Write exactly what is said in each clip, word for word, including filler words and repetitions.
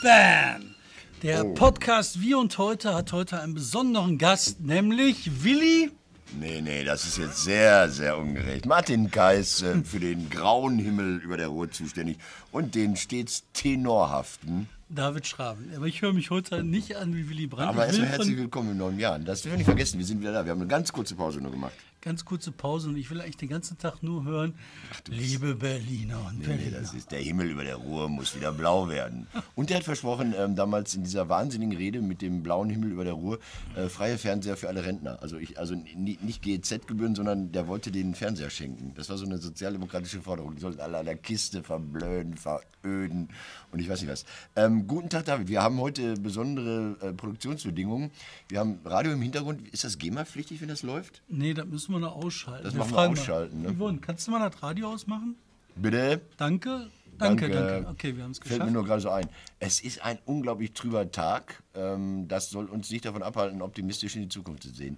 Bam! Der Oh. Podcast Wie und Heute hat heute einen besonderen Gast, nämlich Willi. Nee, nee, das ist jetzt sehr, sehr ungerecht. Martin Kais äh, für den grauen Himmel über der Ruhr zuständig und den stets tenorhaften. David Schraven. Aber ich höre mich heute nicht an wie Willy Brandt. Aber Ich will erstmal herzlich von- willkommen im neuen Jahr. Das dürfen wir nicht vergessen, wir sind wieder da. Wir haben eine ganz kurze Pause nur gemacht. Ganz kurze Pause und ich will eigentlich den ganzen Tag nur hören, liebe Berliner und Nee, Berliner. das ist der Himmel über der Ruhr muss wieder blau werden. Und er hat versprochen, ähm, damals in dieser wahnsinnigen Rede mit dem blauen Himmel über der Ruhr, äh, freie Fernseher für alle Rentner. Also, ich, also ni- nicht G E Z-Gebühren, sondern der wollte den Fernseher schenken. Das war so eine sozialdemokratische Forderung. Die sollten alle an der Kiste verblöden, veröden und ich weiß nicht was. Ähm, guten Tag, David. Wir haben heute besondere äh, Produktionsbedingungen. Wir haben Radio im Hintergrund. Ist das GEMA-pflichtig, wenn das läuft? Nee, das müssen wir noch ausschalten. Das machen wir fragen ausschalten, Mal, ne? Yvonne, kannst du mal das Radio ausmachen? Bitte? Danke. Danke, Danke. danke. Okay, wir haben es Fällt mir geschafft. nur gerade so ein. Es ist ein unglaublich trüber Tag. Ähm, das soll uns nicht davon abhalten, optimistisch in die Zukunft zu sehen.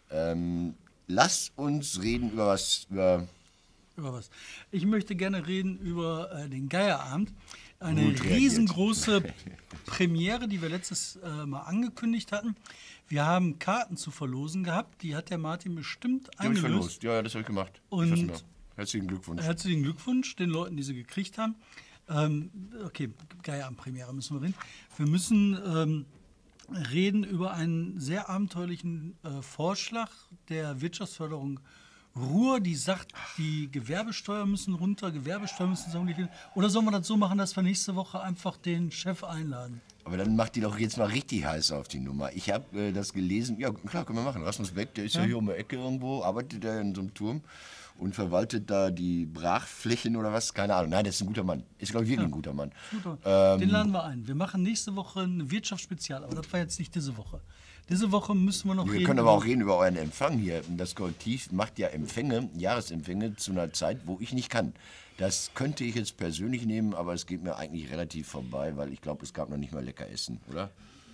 Ähm, lass uns reden über was, über Über was? Ich möchte gerne reden über äh, den Geierabend. Eine Gut reagiert. riesengroße Premiere, die wir letztes äh, Mal angekündigt hatten. Wir haben Karten zu verlosen gehabt. Die hat der Martin bestimmt die hab ich eingelöst. verlost. Ja, ja, das habe ich gemacht. Und- Ich weiß nicht mehr. Herzlichen Glückwunsch. Herzlichen Glückwunsch den Leuten, die sie gekriegt haben. Ähm, okay, Geierabend-Premiere müssen wir reden. Wir müssen ähm, reden über einen sehr abenteuerlichen äh, Vorschlag der Wirtschaftsförderung Ruhr, die sagt, die Gewerbesteuer müssen runter, Gewerbesteuer müssen sagen, oder sollen wir das so machen, dass wir nächste Woche einfach den Chef einladen? Aber dann macht die doch jetzt mal richtig heiß auf die Nummer. Ich habe äh, das gelesen. Ja, klar, können wir machen. Rasmus Beck, der ist ja, hier um die Ecke irgendwo, arbeitet er in so einem Turm und verwaltet da die Brachflächen oder was? Keine Ahnung. Nein, das ist ein guter Mann. Ist, glaube ich, wirklich ein guter Mann. Super. Den laden wir ein. Wir machen nächste Woche ein Wirtschaftsspezial, aber das war jetzt nicht diese Woche. Diese Woche müssen wir noch Wir reden. können aber über- auch reden über euren Empfang hier. Das Korrektiv macht ja Empfänge, Jahresempfänge zu einer Zeit, wo ich nicht kann. Das könnte ich jetzt persönlich nehmen, aber es geht mir eigentlich relativ vorbei, weil ich glaube, es gab noch nicht mal lecker Essen, oder?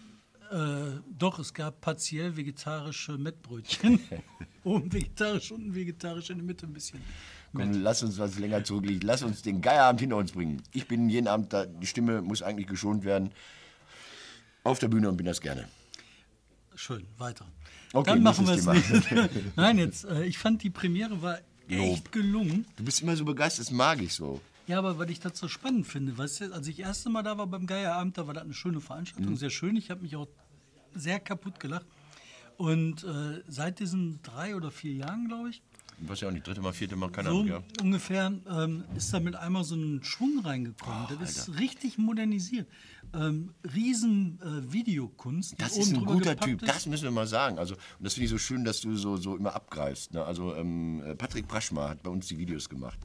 Äh, doch, es gab partiell vegetarische Mettbrötchen. Oben vegetarisch, unten vegetarisch, in der Mitte ein bisschen. Komm, lass uns was länger zurückliegen. Lass uns den Geierabend hinter uns bringen. Ich bin jeden Abend da, die Stimme muss eigentlich geschont werden. Auf der Bühne und bin das gerne. Schön, weiter. Okay, Dann machen wir es nächstes nicht. Nein, jetzt, äh, ich fand die Premiere war echt Lob. gelungen. Du bist immer so begeistert, das mag ich so. Ja, aber weil ich das so spannend finde. Weißt du, als ich das erste Mal da war beim Geierabend, da war das eine schöne Veranstaltung, Mhm. sehr schön. Ich habe mich auch sehr kaputt gelacht. Und äh, seit diesen drei oder vier Jahren, glaube ich, Ich weiß ja auch nicht, dritte Mal, vierte Mal, keine so Ahnung, ja. ungefähr, ähm, ist da mit einmal so ein Schwung reingekommen. das ist richtig modernisiert. Ähm, riesen äh, Videokunst. die Das oben ist ein drüber guter gepackt Typ, ist. das müssen wir mal sagen. Also, und das finde ich so schön, dass du so, so immer abgreifst. Ne? Also ähm, Patrick Praschma hat bei uns die Videos gemacht.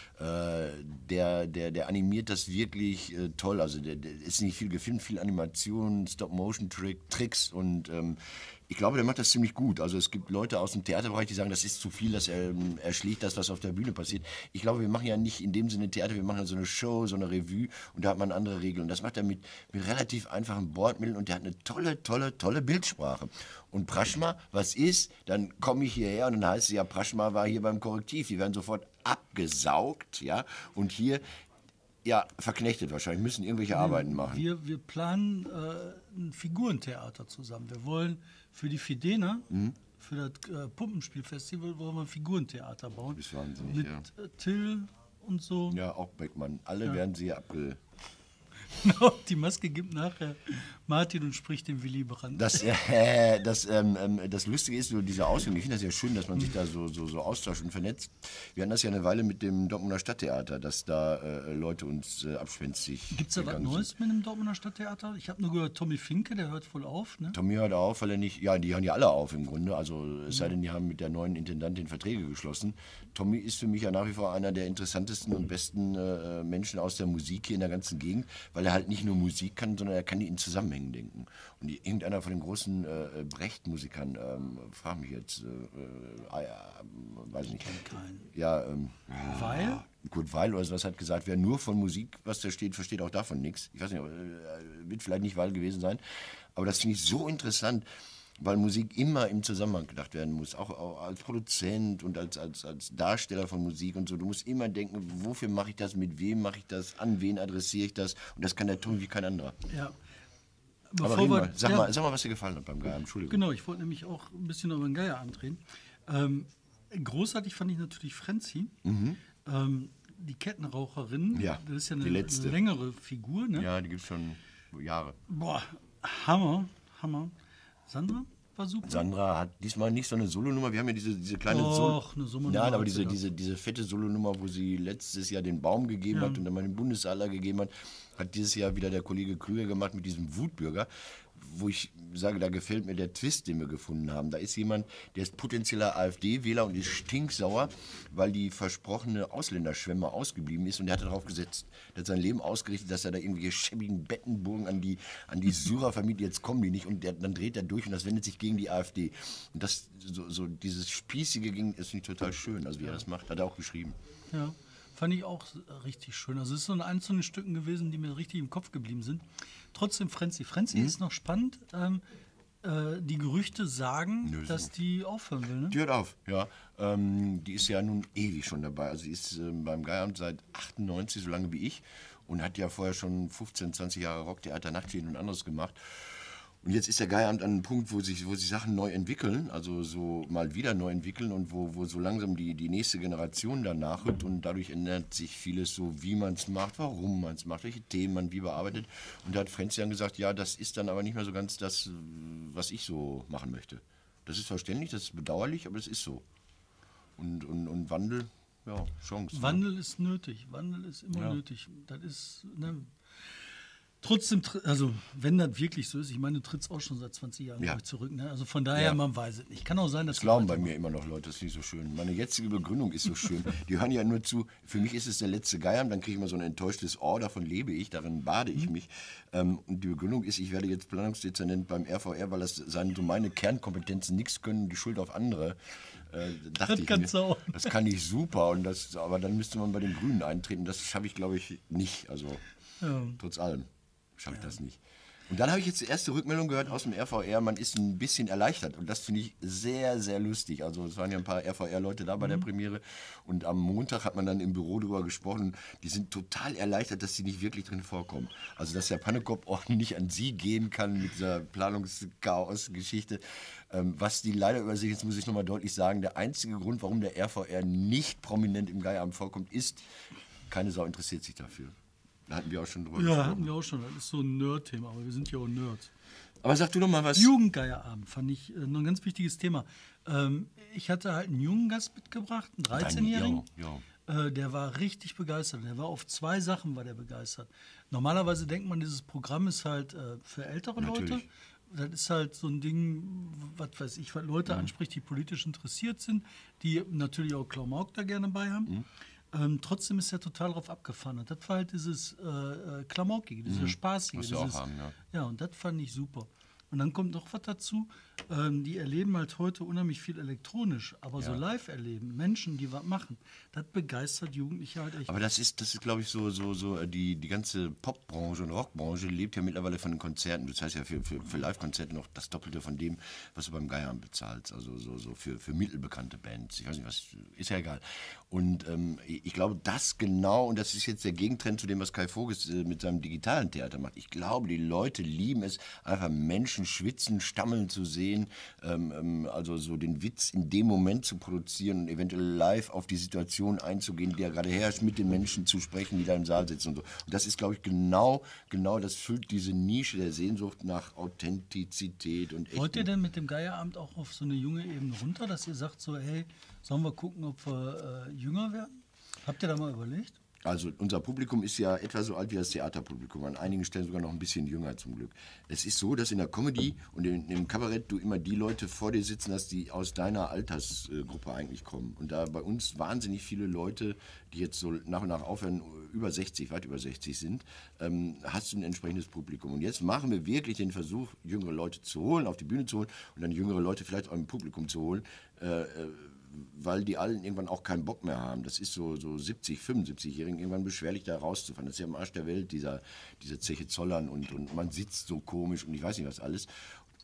Äh, der, der, der animiert das wirklich äh, toll. Also der, der ist nicht viel gefilmt, viel Animation, Stop-Motion-Tricks und ähm, ich glaube, der macht das ziemlich gut. Also es gibt Leute aus dem Theaterbereich, die sagen, das ist zu viel, das ähm, erschlägt das, was auf der Bühne passiert. Ich glaube, wir machen ja nicht in dem Sinne Theater, wir machen ja so eine Show, so eine Revue und da hat man andere Regeln. Und das macht er mit, mit relativ einfachen Bordmitteln und der hat eine tolle, tolle, tolle Bildsprache. Und Praschma, was ist? Dann komme ich hierher und dann heißt es ja, Praschma war hier beim Korrektiv. Die werden sofort abgesaugt, ja, und hier, ja, verknechtet wahrscheinlich, müssen irgendwelche Arbeiten machen. Wir, wir planen äh, ein Figurentheater zusammen. Wir wollen für die Fidena, Mhm. für das äh, Puppenspielfestival, wollen wir ein Figurentheater bauen. bist wahnsinnig, Mit ja. äh, Till und so. Ja, auch Beckmann. Alle werden sie hier abge... Genau, die Maske gibt nachher Martin und spricht den Willy Brandt. Das, äh, das, ähm, ähm, das Lustige ist, so diese Ausführung, ich finde das ja schön, dass man sich da so, so, so austauscht und vernetzt. Wir hatten das ja eine Weile mit dem Dortmunder Stadttheater, dass da äh, Leute uns äh, abspenstig Gibt es da was gegangen Neues sind. mit dem Dortmunder Stadttheater? Ich habe nur gehört, Tommy Finke, der hört voll auf. Ne? Tommy hört auf, weil er nicht, ja, die hören ja alle auf im Grunde, also es sei denn, die haben mit der neuen Intendantin Verträge geschlossen. Tommy ist für mich ja nach wie vor einer der interessantesten und besten äh, Menschen aus der Musik hier in der ganzen Gegend, weil er halt nicht nur Musik kann, sondern er kann die in Zusammenhängen denken. Und die, irgendeiner von den großen äh, Brecht-Musikern, ähm, frag mich jetzt, äh, äh, äh, weiß ich nicht. Kein. Ja, ähm, Weil? Kurt Weil oder sowas hat gesagt, wer nur von Musik, was da steht, versteht auch davon nichts. Ich weiß nicht, aber, äh, wird vielleicht nicht Weil gewesen sein. Aber das finde ich so interessant. weil Musik immer im Zusammenhang gedacht werden muss, auch, auch als Produzent und als, als, als Darsteller von Musik und so. Du musst immer denken, wofür mache ich das, mit wem mache ich das, an wen adressiere ich das und das kann der tun wie kein anderer. Ja. Aber Bevor reden wir, mal, sag, ja, mal, sag mal, was dir gefallen hat beim Geier, Entschuldigung. Genau, ich wollte nämlich auch ein bisschen über den Geier andrehen. Ähm, großartig fand ich natürlich Frenzy. Mhm. Ähm, die Kettenraucherin, Ja, das ist ja die eine letzte. längere Figur. Ne? Ja, die gibt es schon Jahre. Boah, Hammer, Hammer. Sandra war super. Sandra hat diesmal nicht so eine Solonummer. Wir haben ja diese, diese kleine Doch, Sol eine Solonummer Nein, aber hat diese, sie da. diese, diese fette Solonummer, wo sie letztes Jahr den Baum gegeben Ja. hat und dann mal den Bundessaler gegeben hat, hat dieses Jahr wieder der Kollege Krüger gemacht mit diesem Wutbürger, wo ich sage, da gefällt mir der Twist, den wir gefunden haben. Da ist jemand, der ist potenzieller AfD-Wähler und ist stinksauer, weil die versprochene Ausländerschwemme ausgeblieben ist und der hat darauf gesetzt. Der hat sein Leben ausgerichtet, dass er da irgendwelche schäbigen Bettenburgen an die, an die Syrer vermietet, jetzt kommen die nicht und der, dann dreht er durch und das wendet sich gegen die AfD. Und das, so, so dieses Spießige ging, ist nicht total schön, also wie er das macht, hat er auch geschrieben. Ja, fand ich auch richtig schön. Also es ist so ein einzelne Stücken gewesen, die mir richtig im Kopf geblieben sind. Trotzdem Frenzy. Frenzy Mhm. ist noch spannend. Ähm, äh, die Gerüchte sagen, Nö, so. dass die aufhören will. Ne? Die hört auf, ja. Ähm, die ist ja nun ewig schon dabei. Also die ist ähm, beim Geieramt seit achtundneunzig, so lange wie ich. Und hat ja vorher schon fünfzehn, zwanzig Jahre Rocktheater, Nachtschäden und anderes gemacht. Und jetzt ist der Geieramt an einem Punkt, wo sich, wo sich Sachen neu entwickeln, also so mal wieder neu entwickeln und wo, wo so langsam die, die nächste Generation dann nachrückt und dadurch ändert sich vieles so, wie man es macht, warum man es macht, welche Themen man wie bearbeitet. Und da hat Frenzy dann gesagt, ja, das ist dann aber nicht mehr so ganz das, was ich so machen möchte. Das ist verständlich, das ist bedauerlich, aber es ist so. Und, und, und Wandel, ja, Chance. Wandel ist nötig. Wandel ist immer Ja. nötig. Das ist, ne, trotzdem, tr- also wenn das wirklich so ist, ich meine, du trittst auch schon seit zwanzig Jahren Ja. glaub ich, zurück. Ne? Also von daher, Ja. man weiß es nicht. Kann auch sein, dass Das glauben bei du mir immer noch Leute, das ist nicht so schön. Meine jetzige Begründung ist so schön. Die hören ja nur zu, für mich ist es der letzte Geier, dann kriege ich immer so ein enttäuschtes Ohr, davon lebe ich, darin bade ich mich. Ähm, und die Begründung ist, ich werde jetzt Planungsdezernent beim R V R, weil das seien so meine Kernkompetenzen, nichts können, die Schuld auf andere. Äh, dachte Das ich kannst mir, du auch. das kann ich super, und das, aber dann müsste man bei den Grünen eintreten. Das schaffe ich, glaube ich, nicht. Also Ja. trotz allem schaffe ich das nicht. Und dann habe ich jetzt die erste Rückmeldung gehört aus dem R V R, man ist ein bisschen erleichtert. Und das finde ich sehr, sehr lustig. Also es waren ja ein paar R V R-Leute da bei der Premiere. Und am Montag hat man dann im Büro darüber gesprochen. Die sind total erleichtert, dass sie nicht wirklich drin vorkommen. Also dass der Pannekopf nicht an sie gehen kann mit dieser Planungschaos-Geschichte. Ähm, was die leider übersehen, jetzt muss ich nochmal deutlich sagen, der einzige Grund, warum der R V R nicht prominent im Geieramt vorkommt, ist, keine Sau interessiert sich dafür. Da hatten wir auch schon drüber Ja, gesprochen. hatten wir auch schon. Das ist so ein Nerd-Thema, aber wir sind ja auch Nerds. Aber sag du noch mal was. Jugendgeierabend fand ich äh, noch ein ganz wichtiges Thema. Ähm, ich hatte halt einen jungen Gast mitgebracht, einen dreizehnjährigen. Ja, ja. Äh, der war richtig begeistert. Der war auf zwei Sachen war der begeistert. Normalerweise denkt man, dieses Programm ist halt äh, für ältere Natürlich. Leute. Das ist halt so ein Ding, was weiß ich, was Leute Mhm. anspricht, die politisch interessiert sind, die natürlich auch Klamauk da gerne bei haben. Mhm. Ähm, trotzdem ist er total drauf abgefahren. Und das war halt dieses äh, äh, Klamaukige, dieses Spaßige. Was wir auch dieses, haben, ja. ja, und das fand ich super. Und dann kommt noch was dazu. Ähm, die erleben halt heute unheimlich viel elektronisch, aber so Ja. live erleben, Menschen, die was machen, das begeistert Jugendliche halt echt. Aber das ist, das ist, glaube ich, so, so, so äh, die, die ganze Popbranche und Rockbranche lebt ja mittlerweile von den Konzerten. Das heißt ja für, für, für Live-Konzerte noch das Doppelte von dem, was du beim Geieramt bezahlst. Also so, so für, für mittelbekannte Bands. Ich weiß nicht, was, ist ja egal. Und ähm, ich glaube, das genau, und das ist jetzt der Gegentrend zu dem, was Kai Voges äh, mit seinem digitalen Theater macht. Ich glaube, die Leute lieben es, einfach Menschen schwitzen, stammeln zu sehen, ähm, ähm, also so den Witz in dem Moment zu produzieren und eventuell live auf die Situation einzugehen, die ja gerade herrscht, mit den Menschen zu sprechen, die da im Saal sitzen und so. Und das ist, glaube ich, genau, genau, das füllt diese Nische der Sehnsucht nach Authentizität und echt. Wollt ihr denn mit dem Geierabend auch auf so eine junge Ebene runter, dass ihr sagt so, hey, sollen wir gucken, ob wir äh, jünger werden? Habt ihr da mal überlegt? Also unser Publikum ist ja etwa so alt wie das Theaterpublikum, an einigen Stellen sogar noch ein bisschen jünger zum Glück. Es ist so, dass in der Comedy und in, im Kabarett du immer die Leute vor dir sitzen hast, die aus deiner Altersgruppe eigentlich kommen. Und da bei uns wahnsinnig viele Leute, die jetzt so nach und nach aufhören, über sechzig, weit über sechzig sind, ähm, hast du ein entsprechendes Publikum. Und jetzt machen wir wirklich den Versuch, jüngere Leute zu holen, auf die Bühne zu holen und dann jüngere Leute vielleicht auch im Publikum zu holen, äh, äh, weil die allen irgendwann auch keinen Bock mehr haben. Das ist so, so siebzig-, fünfundsiebzig-Jährigen irgendwann beschwerlich, da rauszufahren. Das ist ja am Arsch der Welt, dieser, diese Zeche Zollern und, und man sitzt so komisch und ich weiß nicht was alles.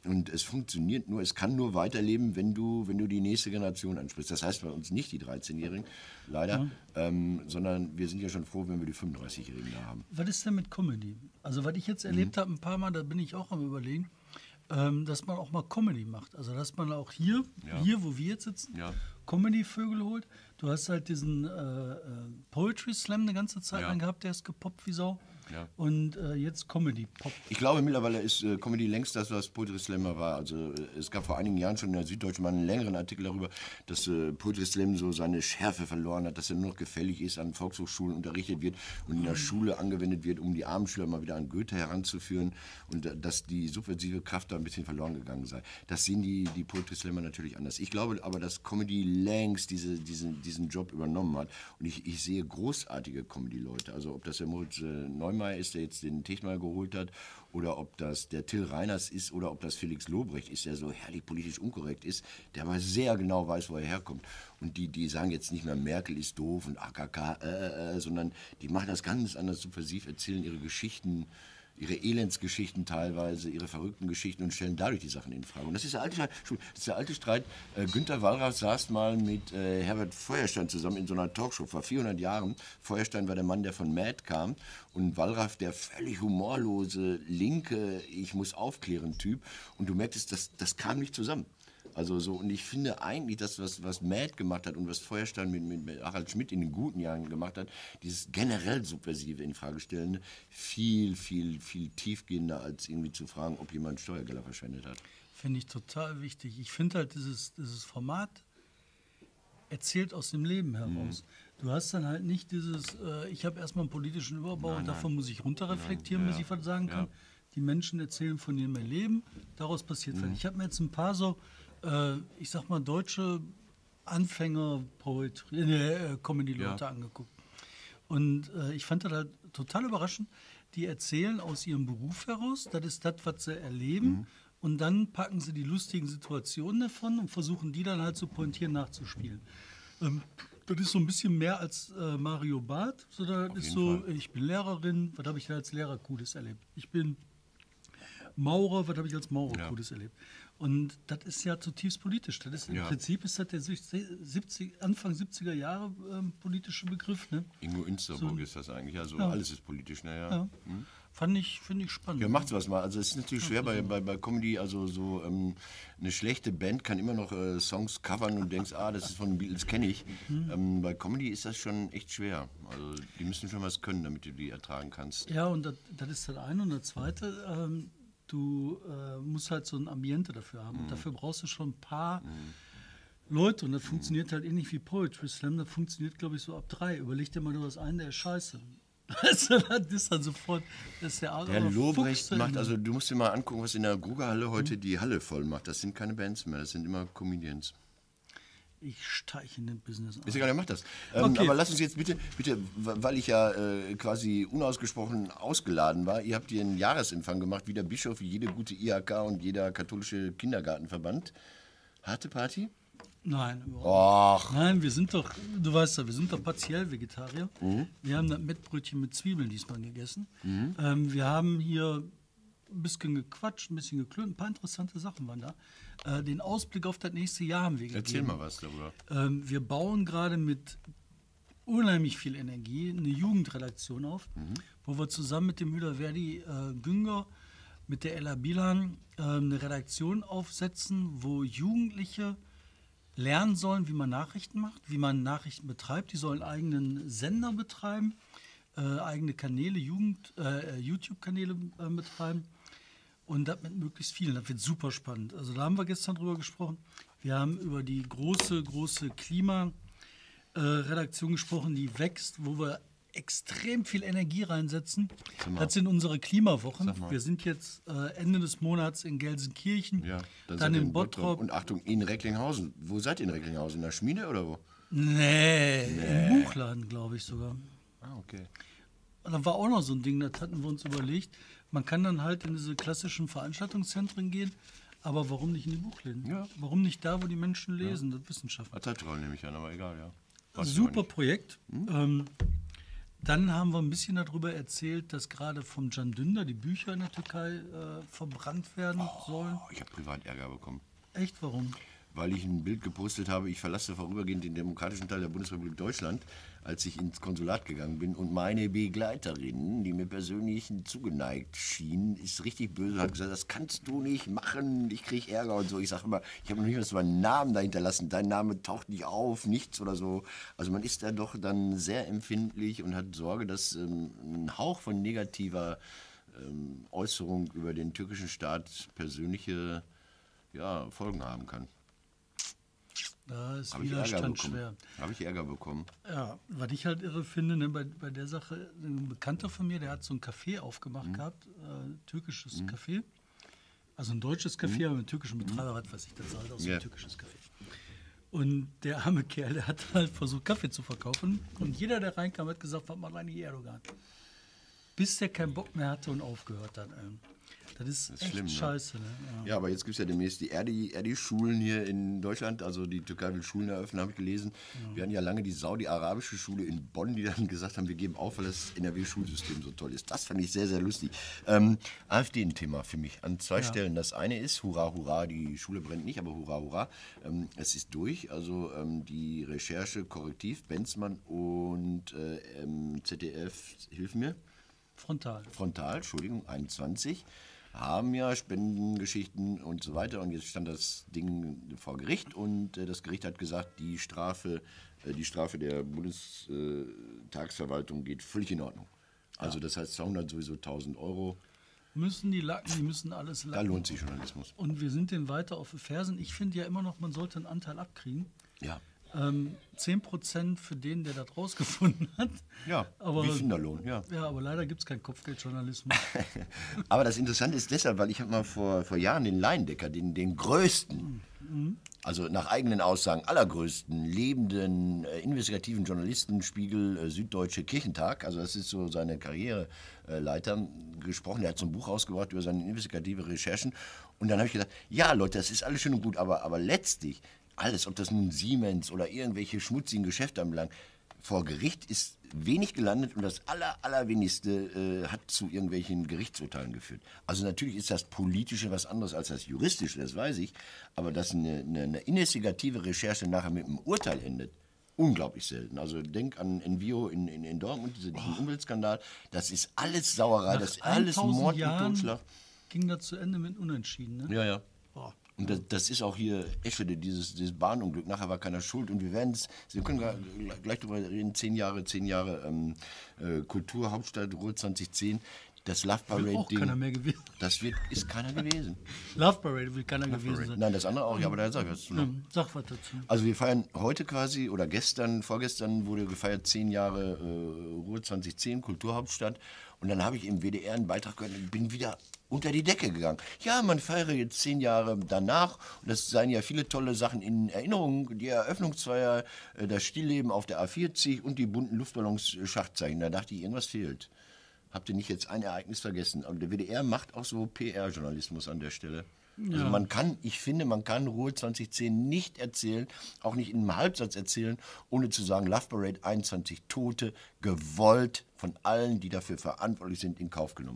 Und es funktioniert nur, es kann nur weiterleben, wenn du, wenn du die nächste Generation ansprichst. Das heißt bei uns nicht die dreizehnjährigen, leider, ja. ähm, sondern wir sind ja schon froh, wenn wir die fünfunddreißigjährigen da haben. Was ist denn mit Comedy? Also was ich jetzt erlebt mhm. habe ein paar Mal, da bin ich auch am Überlegen, ähm, dass man auch mal Comedy macht. Also dass man auch hier, ja. hier wo wir jetzt sitzen, ja. Comedy-Vögel holt. Du hast halt diesen äh, äh, Poetry Slam eine ganze Zeit ja. lang gehabt, der ist gepoppt wie Sau. Ja. Und äh, jetzt Comedy-Pop. Ich glaube, mittlerweile ist äh, Comedy längst das, was Poetry Slam war. Also äh, es gab vor einigen Jahren schon in der Süddeutschen mal einen längeren Artikel darüber, dass äh, Poetry Slam so seine Schärfe verloren hat, dass er nur noch gefällig ist, an Volkshochschulen unterrichtet wird und in der Schule angewendet wird, um die armen Schüler mal wieder an Goethe heranzuführen und äh, dass die subversive Kraft da ein bisschen verloren gegangen sei. Das sehen die, die Poetry Slammer natürlich anders. Ich glaube aber, dass Comedy längst diese, diesen, diesen Job übernommen hat und ich, ich sehe großartige Comedy-Leute. Also ob das der Moritz äh, Neumann ist, der jetzt den Techmal geholt hat, oder ob das der Till Reiners ist, oder ob das Felix Lobrecht ist, der so herrlich politisch unkorrekt ist, der aber sehr genau weiß, wo er herkommt. Und die, die sagen jetzt nicht mehr, Merkel ist doof und A K K, äh, äh, sondern die machen das ganz anders subversiv, erzählen ihre Geschichten, ihre Elendsgeschichten teilweise, ihre verrückten Geschichten und stellen dadurch die Sachen in Frage. Und das ist der alte Streit. Das ist der alte Streit. Äh, Günter Wallraff saß mal mit äh, Herbert Feuerstein zusammen in so einer Talkshow vor vierhundert Jahren. Feuerstein war der Mann, der von Mad kam und Wallraff der völlig humorlose, linke, ich muss aufklären Typ. Und du merktest, das, das kam nicht zusammen. Also so, und ich finde eigentlich, das, was, was Mad gemacht hat und was Feuerstein mit, mit, mit Harald Schmidt in den guten Jahren gemacht hat, dieses generell Subversive in Frage stellende, viel, viel, viel tiefgehender, als irgendwie zu fragen, ob jemand Steuergelder verschwendet hat. Finde ich total wichtig. Ich finde halt, dieses, dieses Format erzählt aus dem Leben heraus. Mhm. Du hast dann halt nicht dieses, äh, ich habe erstmal einen politischen Überbau nein, und davon nein. muss ich runterreflektieren, nein, ja, bis ich was sagen ja. kann. Die Menschen erzählen von ihrem Leben, daraus passiert mhm. was. Ich habe mir jetzt ein paar so ich sag mal, deutsche Anfänger Poetry, äh, Comedy-Leute ja. angeguckt. Und äh, ich fand das halt total überraschend. Die erzählen aus ihrem Beruf heraus, das ist das, was sie erleben. Mhm. Und dann packen sie die lustigen Situationen davon und versuchen die dann halt zu pointieren, nachzuspielen. Ähm, das ist so ein bisschen mehr als äh, Mario Barth, sondern das ist so, Fall. Ich bin Lehrerin, was habe ich da als Lehrer Cooles erlebt? Ich bin Maurer, was habe ich als Maurer ja. Cooles erlebt? Und das ist ja zutiefst politisch. Das ist, Im ja. Prinzip ist das der siebzig, Anfang siebziger Jahre ähm, politische Begriff. Ne? Ingo Insterburg so, ist das eigentlich. Also ja. alles ist politisch. Ne? Ja. Ja. Hm? Fand ich, finde ich spannend. Ja, macht sowas mal. Also es ist natürlich schwer bei, bei, bei Comedy, also so ähm, eine schlechte Band kann immer noch äh, Songs covern und du denkst, ah, das ist von den Beatles, kenne ich. Mhm. Ähm, bei Comedy ist das schon echt schwer. Also die müssen schon was können, damit du die ertragen kannst. Ja, und das, das ist das eine. Und das zweite, ähm, du äh, musst halt so ein Ambiente dafür haben. Mhm. Und dafür brauchst du schon ein paar mhm. Leute. Und das mhm. funktioniert halt ähnlich wie Poetry Slam. Das funktioniert, glaube ich, so ab drei. Überleg dir mal, du hast einen, der ist scheiße. Das ist dann sofort, das ist der Der Lobrecht macht, also du musst dir mal angucken, was in der Grugerhalle heute mhm. die Halle voll macht. Das sind keine Bands mehr, das sind immer Comedians. Ich steige in den Business ein. Ist egal, er macht das. Ähm, okay. Aber lass uns jetzt bitte, bitte, weil ich ja äh, quasi unausgesprochen ausgeladen war, ihr habt hier einen Jahresempfang gemacht, wie der Bischof, wie jede gute I H K und jeder katholische Kindergartenverband. Harte Party? Nein, überhaupt nicht. Nein, wir sind doch, du weißt ja, wir sind doch partiell Vegetarier. Mhm. Wir haben das Mettbrötchen mit Zwiebeln diesmal gegessen. Mhm. Ähm, wir haben hier ein bisschen gequatscht, ein bisschen geklönt, ein paar interessante Sachen waren da. Äh, den Ausblick auf das nächste Jahr haben wir gegeben. Erzähl mal was darüber. Ähm, wir bauen gerade mit unheimlich viel Energie eine Jugendredaktion auf, mhm. wo wir zusammen mit dem Müller Verdi äh, Günger, mit der Ella Bilan äh, eine Redaktion aufsetzen, wo Jugendliche lernen sollen, wie man Nachrichten macht, wie man Nachrichten betreibt. Die sollen eigenen Sender betreiben, äh, eigene Kanäle, Jugend, äh, YouTube-Kanäle äh, betreiben und das mit möglichst vielen. Das wird super spannend. Also da haben wir gestern drüber gesprochen. Wir haben über die große, große Klimaredaktion äh, gesprochen, die wächst, wo wir extrem viel Energie reinsetzen. Das sind unsere Klimawochen. Wir sind jetzt äh, Ende des Monats in Gelsenkirchen, ja, dann, dann in Bottrop. Und Achtung, in Recklinghausen. Wo seid ihr in Recklinghausen? In der Schmiede oder wo? Nee, nee. Im Buchladen, glaube ich sogar. Ah, okay. Und dann war auch noch so ein Ding, das hatten wir uns überlegt. Man kann dann halt in diese klassischen Veranstaltungszentren gehen, aber warum nicht in die Buchläden? Ja. Warum nicht da, wo die Menschen lesen, ja. das Wissenschaft? Zeitroll nehme ich an, aber egal, ja. Also super Projekt. Hm? Ähm, Dann haben wir ein bisschen darüber erzählt, dass gerade vom Can Dündar die Bücher in der Türkei äh, verbrannt werden sollen. Oh, ich habe privat Ärger bekommen. Echt, warum? Weil ich ein Bild gepostet habe, ich verlasse vorübergehend den demokratischen Teil der Bundesrepublik Deutschland, als ich ins Konsulat gegangen bin. Und meine Begleiterin, die mir persönlich zugeneigt schien, ist richtig böse und hat gesagt, das kannst du nicht machen, ich kriege Ärger und so. Ich sage immer, ich habe noch nicht mal so einen Namen dahinter lassen, dein Name taucht nicht auf, nichts oder so. Also man ist da doch dann sehr empfindlich und hat Sorge, dass ähm, ein Hauch von negativer ähm, Äußerung über den türkischen Staat persönliche ja, Folgen haben kann. Da ist Habe ich Ärger Widerstand bekommen. schwer. Habe ich Ärger bekommen. Ja, was ich halt irre finde, ne, bei, bei der Sache, ein Bekannter von mir, der hat so ein Café aufgemacht Mhm. gehabt, äh, türkisches Café. Also ein deutsches Café, aber mit türkischen Betreiber, was weiß ich, das sah halt aus wie Ja. ein türkisches Café. Und der arme Kerl, der hat halt versucht, Kaffee zu verkaufen. Und jeder, der reinkam, hat gesagt, was macht eigentlich Erdogan? Bis der keinen Bock mehr hatte und aufgehört hat. ey. Das ist, ist echt schlimm, ne? scheiße. Ne? Ja. Ja, aber jetzt gibt es ja demnächst die Erdi- Erdi-Schulen hier in Deutschland. Also die Türkei will Schulen eröffnen, habe ich gelesen. Wir hatten ja lange die saudi-arabische Schule in Bonn, die dann gesagt haben, wir geben auf, weil das N R W-Schulsystem so toll ist. Das fand ich sehr, sehr lustig. Ähm, AfD ein Thema für mich an zwei Ja. Stellen. Das eine ist, hurra, hurra, die Schule brennt nicht, aber hurra, hurra. Ähm, es ist durch. Also ähm, die Recherche, Korrektiv, Benzmann und äh, ähm, Z D F, hilf mir. Frontal. Frontal, Entschuldigung, einundzwanzig, haben ja Spendengeschichten und so weiter. Und jetzt stand das Ding vor Gericht und äh, das Gericht hat gesagt, die Strafe, äh, die Strafe der Bundestagsverwaltung geht völlig in Ordnung. Also das heißt zweihundert sowieso tausend Euro. Müssen die lacken, die müssen alles Da lacken. lohnt sich Journalismus. Und wir sind denen weiter auf den Fersen. Ich finde ja immer noch, man sollte einen Anteil abkriegen. Ja, Ähm, zehn Prozent für den, der das rausgefunden hat. ja aber, wie Finderlohn, ja. Ja, aber leider gibt es keinen Kopfgeldjournalismus. Aber das Interessante ist deshalb, weil ich habe mal vor, vor Jahren den Laiendecker, den, den größten, also nach eigenen Aussagen allergrößten, lebenden, äh, investigativen Journalisten, Spiegel, äh, Süddeutsche Kirchentag, also das ist so seine Karriereleiter, äh, gesprochen. Der hat so ein Buch rausgebracht über seine investigative Recherchen. Und dann habe ich gedacht, ja Leute, das ist alles schön und gut, aber, aber letztlich, alles, ob das nun Siemens oder irgendwelche schmutzigen Geschäfte anbelangt, vor Gericht ist wenig gelandet und das aller, allerwenigste äh, hat zu irgendwelchen Gerichtsurteilen geführt. Also natürlich ist das Politische was anderes als das Juristische, das weiß ich, aber dass eine, eine, eine investigative Recherche nachher mit einem Urteil endet, unglaublich selten. Also denk an Envio in, in, in Dortmund, diesen oh. Umweltskandal, das ist alles Sauerei, Nach das ist alles Mord und Jahren Totschlag. ging das zu Ende mit Unentschieden. Ne? Ja, ja. Boah. Und das, das ist auch hier Eschede, dieses, dieses Bahnunglück. Nachher war keiner schuld. Und wir werden es, wir können gar- gleich darüber reden, zehn Jahre, zehn Jahre ähm, äh, Kulturhauptstadt Ruhr zwanzig zehn. Das Love Will auch keiner Parade-Ding, mehr gewesen. das wird, ist keiner gewesen. Love Parade will keiner gewesen sein. Nein, das andere auch, ja, aber da sag ich was zu. Ähm, Sag was dazu. Also wir feiern heute quasi, oder gestern, vorgestern wurde gefeiert, zehn Jahre äh, Ruhr zwanzig zehn, Kulturhauptstadt. Und dann habe ich im W D R einen Beitrag gehört und bin wieder unter die Decke gegangen. Ja, man feiere jetzt zehn Jahre danach. Und das seien ja viele tolle Sachen in Erinnerung. Die Eröffnungsfeier, äh, das Stillleben auf der A vierzig und die bunten Luftballons-Schachtzeichen. Da dachte ich, irgendwas fehlt. Habt ihr nicht jetzt ein Ereignis vergessen? Aber der W D R macht auch so P R-Journalismus an der Stelle. Also man kann, ich finde, man kann Ruhr zwanzig zehn nicht erzählen, auch nicht in einem Halbsatz erzählen, ohne zu sagen, Love Parade einundzwanzig Tote, gewollt von allen, die dafür verantwortlich sind, in Kauf genommen.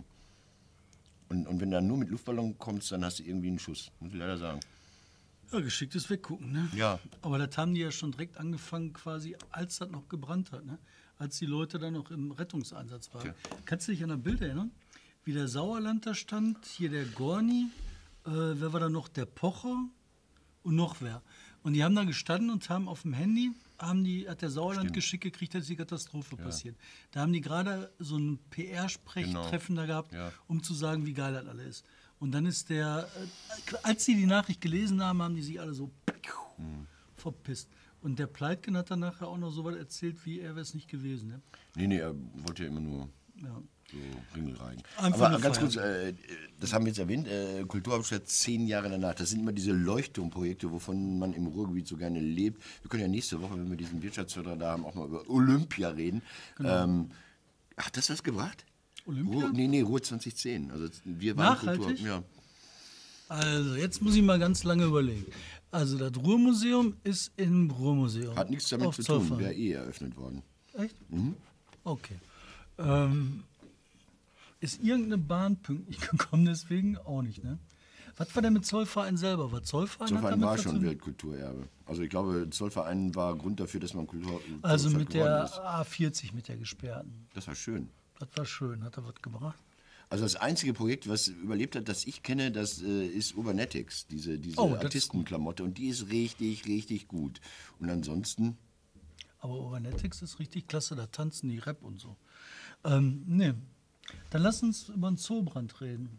Und, und wenn du dann nur mit Luftballon kommst, dann hast du irgendwie einen Schuss, muss ich leider sagen. Ja, geschicktes Weggucken, ne? Ja. Aber das haben die ja schon direkt angefangen, quasi, als das noch gebrannt hat, ne? Als die Leute dann noch im Rettungseinsatz waren. Tja. Kannst du dich an das Bild erinnern? Wie der Sauerland da stand, hier der Gorni, äh, wer war da noch? Der Pocher und noch wer. Und die haben da gestanden und haben auf dem Handy, haben die, hat der Sauerland geschickt gekriegt, dass die Katastrophe passiert. Da haben die gerade so ein P R-Sprechtreffen Genau. da gehabt, Ja. um zu sagen, wie geil das alles ist. Und dann ist der, äh, als sie die Nachricht gelesen haben, haben die sich alle so Hm. verpisst. Und der Pleitgen hat dann nachher auch noch so was erzählt, wie er wäre es nicht gewesen. Ne? Nee, nee, er wollte ja immer nur Ja. so Ringel rein. Einfach Aber eine ganz Feier. kurz, äh, das haben wir jetzt erwähnt, äh, Kulturhauptstadt zehn Jahre danach. Das sind immer diese Leuchtturmprojekte, wovon man im Ruhrgebiet so gerne lebt. Wir können ja nächste Woche, wenn wir diesen Wirtschaftsförderer da haben, auch mal über Olympia reden. Ähm, hat das was gebracht? Olympia? Ruhr, nee, nee, Ruhr zwanzig zehn. Also wir waren Nachhaltig? Kultur, ja. Also, jetzt muss ich mal ganz lange überlegen. Also, das Ruhrmuseum ist im Ruhrmuseum. Hat nichts damit auf zu tun, Zollverein. wäre eh eröffnet worden. Echt? Okay. Ähm, ist irgendeine Bahn pünktlich gekommen, deswegen auch nicht, ne? Was war denn mit Zollverein selber? War Zollverein? Zollverein war schon dazu? Weltkulturerbe. Also ich glaube, Zollverein war Grund dafür, dass man Kultur. Also Zollstadt mit geworden der ist. A vierzig, mit der gesperrten. Das war schön. Das war schön, hat er was gebracht? Also das einzige Projekt, was überlebt hat, das ich kenne, das äh, ist Ubernetics, diese, diese Oh, das ist Artistenklamotte. Und die ist richtig, richtig gut. Und ansonsten, Aber Overnetics ist richtig klasse, da tanzen die Rap und so. Ähm, ne, dann lass uns über den Zoobrand reden.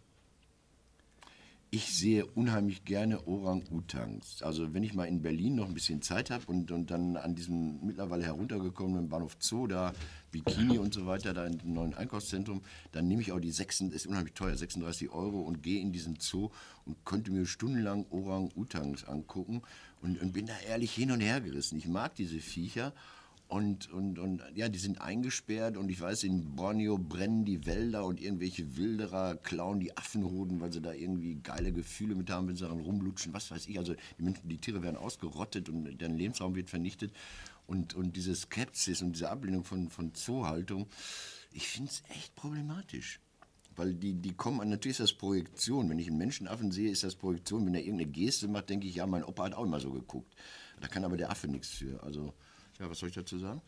ich sehe unheimlich gerne Orang-Utans. Also wenn ich mal in Berlin noch ein bisschen Zeit habe und, und dann an diesem mittlerweile heruntergekommenen Bahnhof Zoo, da Bikini und so weiter, da in dem neuen Einkaufszentrum, dann nehme ich auch die sechs, ist unheimlich teuer, sechsunddreißig Euro und gehe in diesen Zoo und könnte mir stundenlang Orang-Utans angucken und, und bin da ehrlich hin und her gerissen. Ich mag diese Viecher. Und, und, und ja, die sind eingesperrt und ich weiß, in Borneo brennen die Wälder und irgendwelche Wilderer klauen die Affenhoden, weil sie da irgendwie geile Gefühle mit haben, wenn sie daran rumlutschen, was weiß ich. Also die, Menschen, die Tiere werden ausgerottet und deren Lebensraum wird vernichtet. Und, und diese Skepsis und diese Ablehnung von, von Zoohaltung, ich finde es echt problematisch. Weil die, die kommen an, natürlich ist das Projektion. Wenn ich einen Menschenaffen sehe, ist das Projektion. Wenn er irgendeine Geste macht, denke ich, ja, mein Opa hat auch immer so geguckt. Da kann aber der Affe nichts für. Also, ja, was soll ich dazu sagen?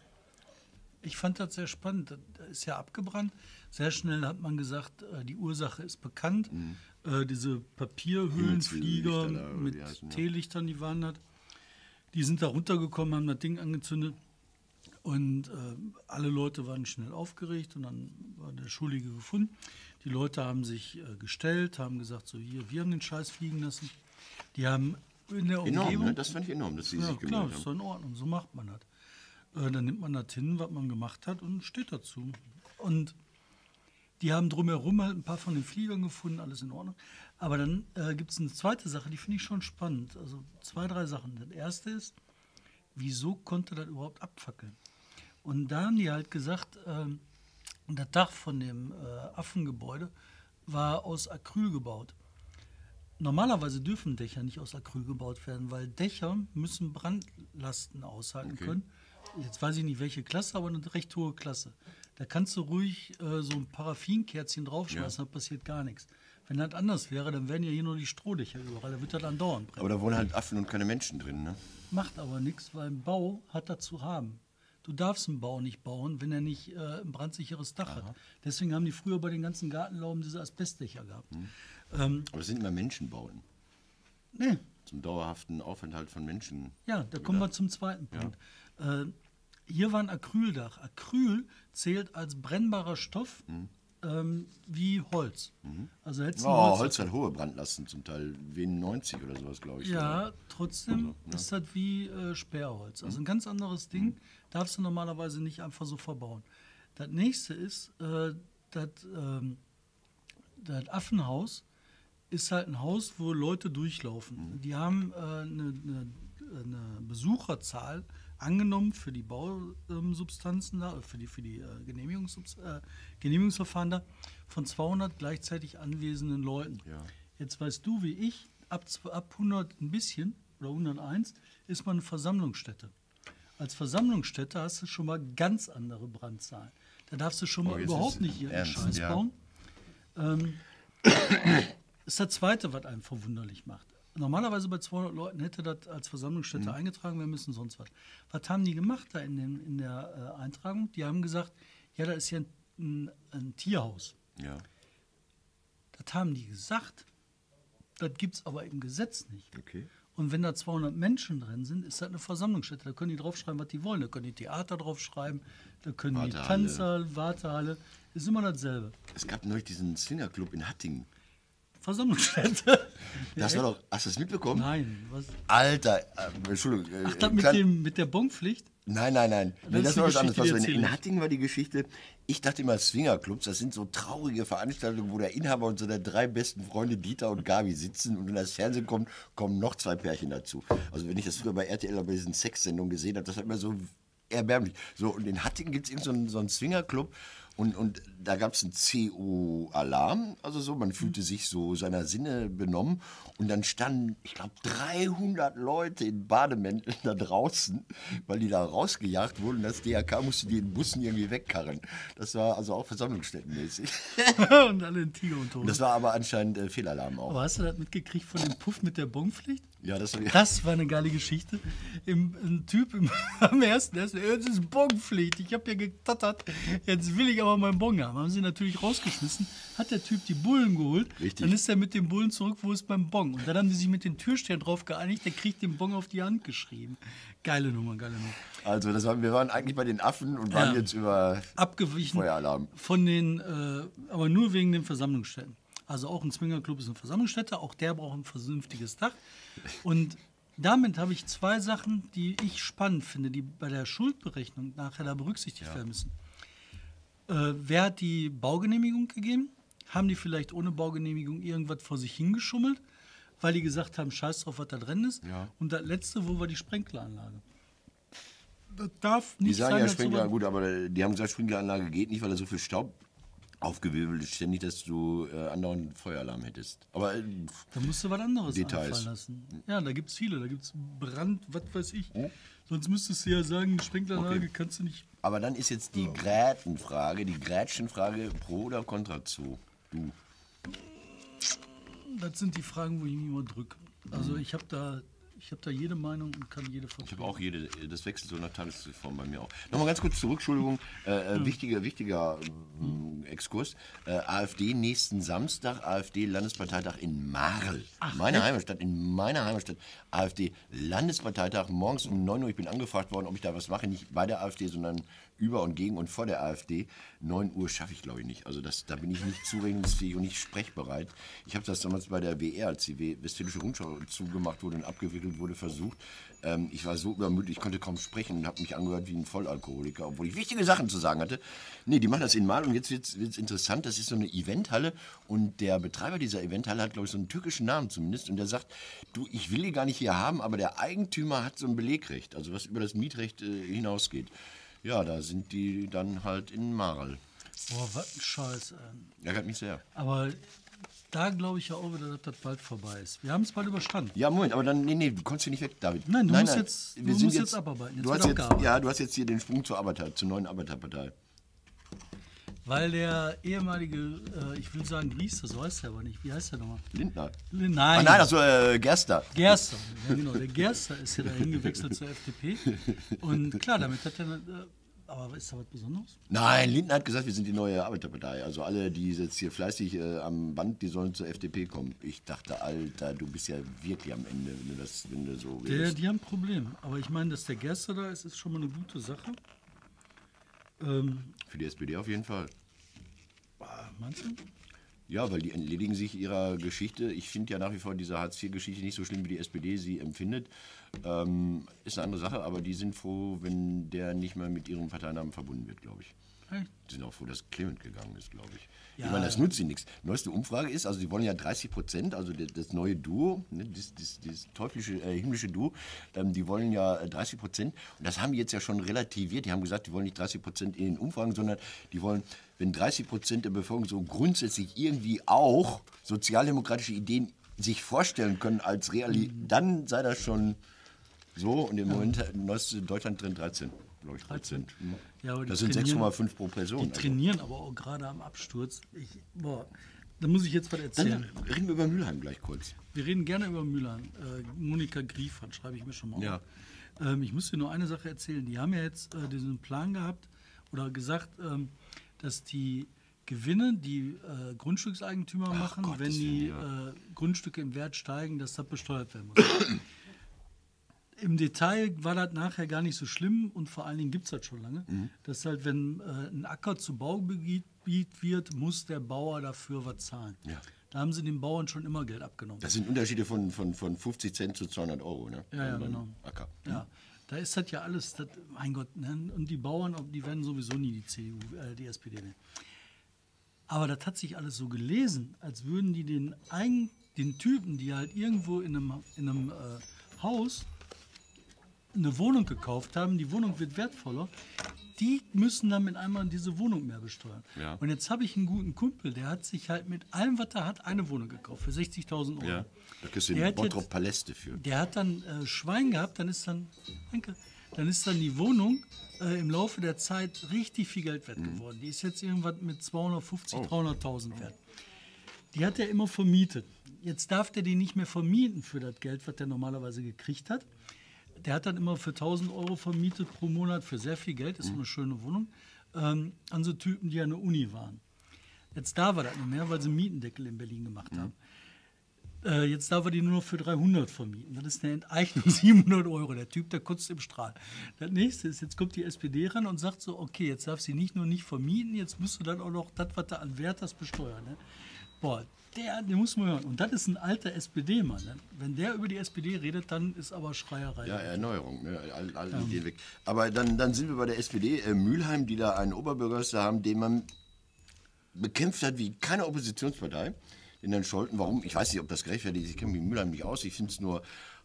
Ich fand das sehr spannend. Das ist ja abgebrannt. Sehr schnell hat man gesagt, äh, die Ursache ist bekannt. Mhm. Äh, diese Papierhöhlenflieger Himmelslichter, mit wie heißen, ja. Teelichtern, die waren das. Die sind da runtergekommen, haben das Ding angezündet. Und äh, alle Leute waren schnell aufgeregt und dann war der Schuldige gefunden. Die Leute haben sich äh, gestellt, haben gesagt, so hier, wir haben den Scheiß fliegen lassen. Die haben in der Umgebung... Enorm, ne? Das fand ich enorm, dass sie Ja, sich klar, gemeldet ist haben. doch in Ordnung, so macht man das. Äh, dann nimmt man das hin, was man gemacht hat und steht dazu. Und die haben drumherum halt ein paar von den Fliegern gefunden, alles in Ordnung. Aber dann äh, gibt es eine zweite Sache, die finde ich schon spannend. Also zwei, drei Sachen. Das erste ist, wieso konnte das überhaupt abfackeln? Und da haben die halt gesagt, ähm, das Dach von dem äh, Affengebäude war aus Acryl gebaut. Normalerweise dürfen Dächer nicht aus Acryl gebaut werden, weil Dächer müssen Brandlasten aushalten Okay. können. Jetzt weiß ich nicht, welche Klasse, aber eine recht hohe Klasse. Da kannst du ruhig äh, so ein Paraffinkerzchen draufschmeißen, Ja. da passiert gar nichts. Wenn das anders wäre, dann wären ja hier nur die Strohdächer überall, da wird das andauernd brennen. Aber da wohnen halt Affen und keine Menschen drin, ne? Macht aber nichts, weil ein Bau hat das zu haben. Du darfst einen Bau nicht bauen, wenn er nicht äh, ein brandsicheres Dach hat. Deswegen haben die früher bei den ganzen Gartenlauben diese Asbestdächer gehabt. Hm. Ähm, Aber es sind immer Menschenbauten. nee, Zum dauerhaften Aufenthalt von Menschen. ja, da kommen wir zum zweiten Punkt. Äh, hier war ein Acryldach. Acryl zählt als brennbarer Stoff ähm, wie Holz. Also hättest du Oh, Holz hat hohe Brandlasten, zum Teil W neunzig oder sowas, glaube ich. Ja, trotzdem Also, ist das wie äh, Sperrholz. Also ein ganz anderes Ding, darfst du normalerweise nicht einfach so verbauen. Das nächste ist, äh, das, ähm, das Affenhaus ist halt ein Haus, wo Leute durchlaufen. Die haben äh, eine, eine, eine Besucherzahl angenommen für die Bausubstanzen da, für die, für die äh, Genehmigungssubs äh, Genehmigungsverfahren da, von zweihundert gleichzeitig anwesenden Leuten. Ja. Jetzt weißt du, wie ich, ab, zw- ab hundert ein bisschen oder hunderteins ist man eine Versammlungsstätte. Als Versammlungsstätte hast du schon mal ganz andere Brandzahlen. Da darfst du schon mal Oh, jetzt überhaupt ist nicht irgendeinen ernst, Scheiß ja. bauen. Ähm, ist das Zweite, was einen verwunderlich macht. Normalerweise bei zweihundert Leuten hätte das als Versammlungsstätte eingetragen werden müssen, sonst was. Was haben die gemacht da in, den, in der äh, Eintragung? Die haben gesagt, ja, da ist ja ein, ein, ein Tierhaus. Ja, Das haben die gesagt. Das gibt es aber im Gesetz nicht. okay. Und wenn da zweihundert Menschen drin sind, ist das eine Versammlungsstätte. Da können die draufschreiben, was die wollen. Da können die Theater draufschreiben, da können die Wartehalle. Tanzsaal, Wartehalle. Ist immer dasselbe. Es gab neulich diesen Swingerclub in Hattingen. Versammlungsstätte. Das war doch, hast du das mitbekommen? Nein, was? Alter, äh, Entschuldigung. Äh, Ach, das mit, kann- dem, mit der Bonpflicht? Nein, nein, nein. Nee, ist das die war was anderes. Geschichte, Was die so in, erzähle in ich. Hattingen war die Geschichte, ich dachte immer, Swingerclubs, das sind so traurige Veranstaltungen, wo der Inhaber und seine drei besten Freunde Dieter und Gabi sitzen und wenn das Fernsehen kommt, kommen noch zwei Pärchen dazu. Also wenn ich das früher bei R T L bei diesen Sexsendungen gesehen habe, das war immer so erbärmlich. So, und in Hattingen gibt es irgendeinen so einen, so einen Swingerclub, Und, und da gab es einen C O-Alarm, also so, man fühlte sich so seiner Sinne benommen. Und dann standen, ich glaube, dreihundert Leute in Bademänteln da draußen, weil die da rausgejagt wurden. Das D R K musste die in Bussen irgendwie wegkarren. Das war also auch versammlungsstättenmäßig. Und alle in Tiger und Tod. Das war aber anscheinend äh, Fehlalarm auch. Aber hast du das mitgekriegt von dem Puff mit der Bonpflicht? Ja, das war, Das war eine geile Geschichte. Im, ein Typ im, am ersten, ersten, jetzt ist Bonpflicht. Ich habe ja getattert. Jetzt will ich aber meinen Bon haben. Haben sie natürlich rausgeschmissen. Hat der Typ die Bullen geholt. Richtig. Dann ist er mit den Bullen zurück, wo ist beim Bon. Und dann haben die sich mit den Türstern drauf geeinigt. Der kriegt den Bon auf die Hand geschrieben. Geile Nummer, geile Nummer. also das war, wir waren eigentlich bei den Affen und waren Ja. jetzt über Abgewichen Feueralarm. von den, äh, aber nur wegen den Versammlungsstätten. Also auch ein Swingerclub ist eine Versammlungsstätte, auch der braucht ein vernünftiges Dach. Und damit habe ich zwei Sachen, die ich spannend finde, die bei der Schuldberechnung nachher da berücksichtigt werden müssen. Äh, wer hat die Baugenehmigung gegeben? Haben die vielleicht ohne Baugenehmigung irgendwas vor sich hingeschummelt, weil die gesagt haben, scheiß drauf, was da drin ist? Ja. Und das letzte, wo war die Sprenkleranlage? Das darf Die nicht sagen sein, ja dass Sprinkler, sowas- gut, aber die haben gesagt, Sprinkleranlage geht nicht, weil da so viel Staub aufgewirbelt ist, ständig, dass du äh, andauernd Feueralarm hättest. Aber äh, Da musst du was anderes Details. einfallen lassen. Ja, da gibt es viele. Da gibt es Brand, was weiß ich. Sonst müsstest du ja sagen, die Sprinkleranlage Okay. kannst du nicht. Aber dann ist jetzt die Grätenfrage, die Grätschenfrage pro oder contra zu. Du. Das sind die Fragen, wo ich mich immer drücke. Also ich habe da, ich hab da jede Meinung und kann jede Ich vertreten. habe auch jede, das wechselt so nach Tagesform bei mir auch. Nochmal ganz kurz zurück, Entschuldigung, äh, äh, wichtiger, wichtiger ähm, Exkurs. Äh, AfD nächsten Samstag, AfD-Landesparteitag in Marl. Meine Heimatstadt, in meiner Heimatstadt. AfD-Landesparteitag, morgens um neun Uhr. Ich bin angefragt worden, ob ich da was mache. Nicht bei der AfD, sondern über und gegen und vor der AfD. neun Uhr schaffe ich, glaube ich, nicht. Also das, da bin ich nicht zurechnungsfähig und nicht sprechbereit. Ich habe das damals bei der W R, als die Westfälische Rundschau zugemacht wurde und abgewickelt wurde, versucht. Ähm, ich war so übermüdet, ich konnte kaum sprechen und habe mich angehört wie ein Vollalkoholiker, obwohl ich wichtige Sachen zu sagen hatte. Nee, die machen das in Mal und jetzt wird es interessant. Das ist so eine Eventhalle und der Betreiber dieser Eventhalle hat, glaube ich, so einen türkischen Namen zumindest und der sagt, du, ich will die gar nicht hier haben, aber der Eigentümer hat so ein Belegrecht, also was über das Mietrecht äh, hinausgeht. Ja, da sind die dann halt in Marl. Boah, was ein Scheiß. Ey. Ärgert mich sehr. Aber da glaube ich ja auch wieder, dass das bald vorbei ist. Wir haben es bald überstanden. Ja, Moment, aber dann, nee, nee, du kommst hier nicht weg, David. Nein, du musst jetzt- du musst jetzt abarbeiten. Jetzt du wird hast jetzt, abgearbeitet. ja, du hast jetzt hier den Sprung zur Arbeiter, zur neuen Arbeiterpartei. Weil der ehemalige, äh, ich will sagen Griester, so heißt er aber nicht. Wie heißt der nochmal? Lindner. Nein, Ah, nein, also äh, Gerster. Gerster. Ja, genau. Der Gerster ist ja dahin gewechselt zur F D P. Und klar, damit hat er. Äh, aber ist da was Besonderes? Nein, Lindner hat gesagt, wir sind die neue Arbeiterpartei. Also alle, die jetzt hier fleißig äh, am Band, die sollen zur F D P kommen. Ich dachte, Alter, du bist ja wirklich am Ende, wenn du, das, wenn du so Der, redest. die haben ein Problem. Aber ich meine, dass der Gerster da ist, ist schon mal eine gute Sache. Ähm, Für die S P D auf jeden Fall. meinst du? Ja, weil die entledigen sich ihrer Geschichte. Ich finde ja nach wie vor diese Hartz vier Geschichte nicht so schlimm, wie die S P D sie empfindet. Ähm, ist eine andere Sache, aber die sind froh, wenn der nicht mehr mit ihrem Parteinamen verbunden wird, glaube ich. Echt? Die sind auch froh, dass Clement gegangen ist, glaube ich. Ja, ich meine, das ja. nutzt ihnen nichts. Neueste Umfrage ist, also sie wollen ja dreißig Prozent, also das, das neue Duo, ne, das, das, das teuflische, äh, himmlische Duo, ähm, die wollen ja äh, dreißig Prozent. Und das haben die jetzt ja schon relativiert. Die haben gesagt, die wollen nicht dreißig Prozent in den Umfragen, sondern die wollen, wenn dreißig Prozent der Bevölkerung so grundsätzlich irgendwie auch sozialdemokratische Ideen sich vorstellen können als Realität, dann sei das schon so. Und im Moment äh, neueste Deutschland drin dreizehn. Glaube ich, Prozent. Hm. Ja, aber die Das sind sechs trainieren- Komma fünf pro Person. Die trainieren aber auch gerade am Absturz. Ich, boah, da muss ich jetzt was erzählen. Dann reden wir über Mülheim gleich kurz. Wir reden gerne über Mülheim. Äh, Monika Griefert schreibe ich mir schon mal Ja. auf. Ähm, ich muss dir nur eine Sache erzählen. Die haben ja jetzt äh, diesen Plan gehabt oder gesagt, ähm, dass die Gewinne, die äh, Grundstückseigentümer machen, Gottes wenn die Willen, äh, Grundstücke im Wert steigen, dass das besteuert werden muss. Im Detail war das nachher gar nicht so schlimm und vor allen Dingen gibt es das schon lange, Mhm. dass halt, wenn äh, ein Acker zu Baugebiet wird, muss der Bauer dafür was zahlen. Ja. Da haben sie den Bauern schon immer Geld abgenommen. Das sind Unterschiede von, von, von fünfzig Cent zu zweihundert Euro, ne? Ja, ja, Beim genau. Acker. Ja, da ist das ja alles, das, mein Gott, ne? Und die Bauern, ob- die werden sowieso nie die C D U, äh, die S P D nehmen. Aber das hat sich alles so gelesen, als würden die den, Eigen, den Typen, die halt irgendwo in einem, in einem äh, Haus eine Wohnung gekauft haben, die Wohnung wird wertvoller, die müssen dann mit einmal diese Wohnung mehr besteuern. Ja. Und jetzt habe ich einen guten Kumpel, der hat sich halt mit allem, was er hat, eine Wohnung gekauft für sechzigtausend Euro. Ja, da kriegst du Der den hat Bottrop jetzt- Paläste für. Der hat dann äh, Schwein gehabt, dann ist dann, danke, dann ist dann die Wohnung äh, im Laufe der Zeit richtig viel Geld wert geworden. Die ist jetzt irgendwann mit zweihundertfünfzig, dreihunderttausend wert. Die hat er immer vermietet. Jetzt darf der die nicht mehr vermieten für das Geld, was der normalerweise gekriegt hat. Der hat dann immer für tausend Euro vermietet pro Monat für sehr viel Geld, ist so eine schöne Wohnung, ähm, an so Typen, die an der Uni waren. Jetzt darf er das nicht mehr, weil sie einen Mietendeckel in Berlin gemacht haben. Äh, jetzt darf er die nur noch für dreihundert vermieten. Das ist eine Enteignung, siebenhundert Euro. Der Typ, der kotzt im Strahl. Das nächste ist, jetzt kommt die S P D ran und sagt so, okay, jetzt darf sie nicht nur nicht vermieten, jetzt musst du dann auch noch das, was du an Wert hast, besteuern. Ne? Boah, der, den muss man hören. Und das ist ein alter S P D-Mann. Ne? Wenn der über die S P D redet, dann ist aber Schreierei. Ja, Erneuerung, ne? all, all ja. Ideen weg. Aber dann, dann sind wir bei der S P D, äh, Mülheim, die da einen Oberbürgermeister haben, den man bekämpft hat wie keine Oppositionspartei. Den dann Scholten, warum? Ich weiß nicht, ob das gerechtfertigt ist. Ich kenne mich in Mülheim nicht aus. Ich finde es nur,